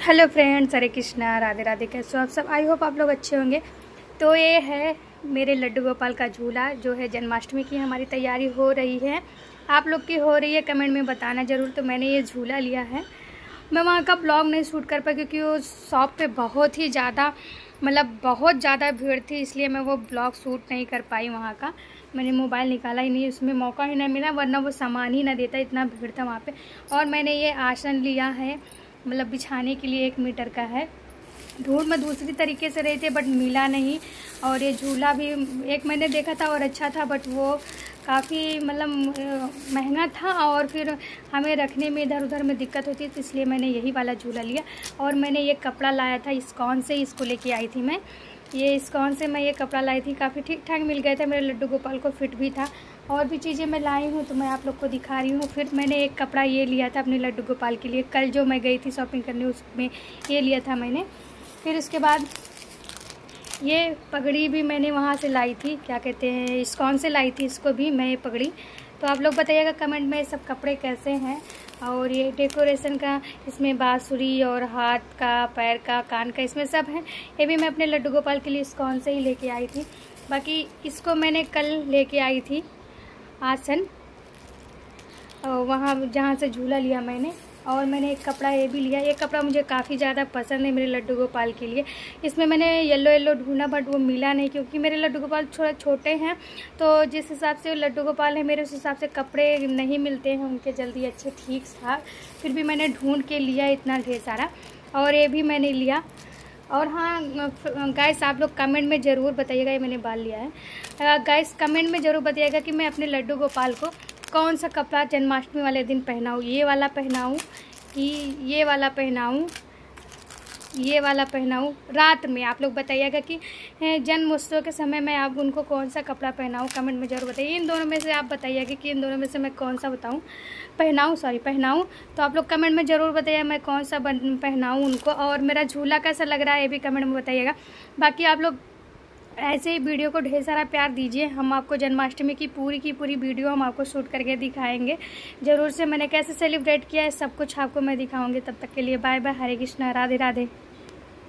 Hello friends, हरे कृष्णा, राधे राधे। कैसे हो आप सब? आई होप आप लोग अच्छे होंगे। तो ये है मेरे लड्डू गोपाल का झूला, जो है जन्माष्टमी की हमारी तैयारी हो रही है। आप लोग की हो रही है कमेंट में बताना ज़रूर। तो मैंने ये झूला लिया है। मैं वहाँ का ब्लॉग नहीं शूट कर पाई क्योंकि वो शॉप पे बहुत ही ज़्यादा बहुत ज़्यादा भीड़ थी, इसलिए मैं वो ब्लॉग शूट नहीं कर पाई वहाँ का। मैंने मोबाइल निकाला ही नहीं, उसमें मौका ही नहीं मिला, वरना वो सामान ही ना देता, इतना भीड़ था वहाँ पे। और मैंने ये आसन लिया है, बिछाने के लिए 1 मीटर का है। ढूंढ मैं दूसरी तरीके से रही थी बट मिला नहीं। और ये झूला भी एक मैंने देखा था और अच्छा था, बट वो काफ़ी महंगा था और फिर हमें रखने में इधर उधर में दिक्कत होती थी, इसलिए मैंने यही वाला झूला लिया। और मैंने ये कपड़ा लाया था इस्कॉन से, इसको लेके आई थी मैं। ये इस्कॉन से मैं ये कपड़ा लाई थी, काफ़ी ठीक ठाक मिल गया था, मेरे लड्डू गोपाल को फिट भी था। और भी चीज़ें मैं लाई हूँ तो मैं आप लोग को दिखा रही हूँ। फिर मैंने एक कपड़ा ये लिया था अपने लड्डू गोपाल के लिए, कल जो मैं गई थी शॉपिंग करने उसमें ये लिया था मैंने। फिर उसके बाद ये पगड़ी भी मैंने वहाँ से लाई थी, क्या कहते हैं, इस्कॉन से लाई थी इसको भी मैं, ये पगड़ी। तो आप लोग बताइएगा कमेंट में सब कपड़े कैसे हैं। और ये डेकोरेशन का, इसमें बांसुरी और हाथ का, पैर का, कान का, इसमें सब है। ये भी मैं अपने लड्डू गोपाल के लिए इस्कॉन से ही लेके आई थी। बाकी इसको मैंने कल लेके आई थी आसन, वहाँ जहाँ से झूला लिया मैंने। और मैंने एक कपड़ा ये भी लिया। ये कपड़ा मुझे काफ़ी ज़्यादा पसंद है मेरे लड्डू गोपाल के लिए। इसमें मैंने येलो येलो ढूंढा बट वो मिला नहीं, क्योंकि मेरे लड्डू गोपाल थोड़ा छोटे हैं, तो जिस हिसाब से लड्डू गोपाल है मेरे, उस हिसाब से कपड़े नहीं मिलते हैं उनके जल्दी अच्छे ठीक ठाक। फिर भी मैंने ढूंढ के लिया इतना ढेर सारा, और ये भी मैंने लिया। और हाँ गाइस, आप लोग कमेंट में ज़रूर बताइएगा, ये मैंने बाल लिया है। गाइस कमेंट में ज़रूर बताइएगा कि मैं अपने लड्डू गोपाल को कौन सा कपड़ा जन्माष्टमी वाले दिन पहनाऊँ। ये वाला पहनाऊँ कि ये वाला पहनाऊँ, ये वाला पहनाऊँ रात में। आप लोग बताइएगा कि जन्मोत्सव के समय में आप उनको कौन सा कपड़ा पहनाऊँ, कमेंट में ज़रूर बताइए। इन दोनों में से आप बताइएगा कि इन दोनों में से मैं कौन सा पहनाऊँ। तो आप लोग कमेंट में ज़रूर बताइए मैं कौन सा पहनाऊँ उनको। और मेरा झूला कैसा लग रहा है ये भी कमेंट में बताइएगा। बाकी आप लोग ऐसे ही वीडियो को ढेर सारा प्यार दीजिए। हम आपको जन्माष्टमी की पूरी वीडियो हम आपको शूट करके दिखाएंगे ज़रूर से। मैंने कैसे सेलिब्रेट किया है सब कुछ आपको मैं दिखाऊंगी। तब तक के लिए बाय बाय, हरे कृष्णा, राधे राधे।